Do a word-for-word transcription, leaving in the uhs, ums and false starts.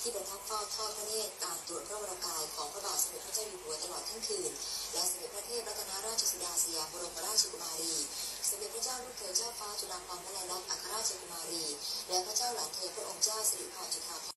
ที่ประทับเฝ้าทอดพระเนตรการตรวจพระวรกายของพระบาทสมเด็จพระเจ้าอยู่หัวตลอดทั้งคืนและสมเด็จพระเทพรัตนราชสุดาสยามบรมราชกุมารีสมเด็จพระเจ้าลูกเธอเจ้าฟ้าจุฬาภรณ์วลัยลักษณ์อัครราชกุมารีและพระเจ้าหลานเธอพระองค์เจ้าสิริพรจุฑาภรณ์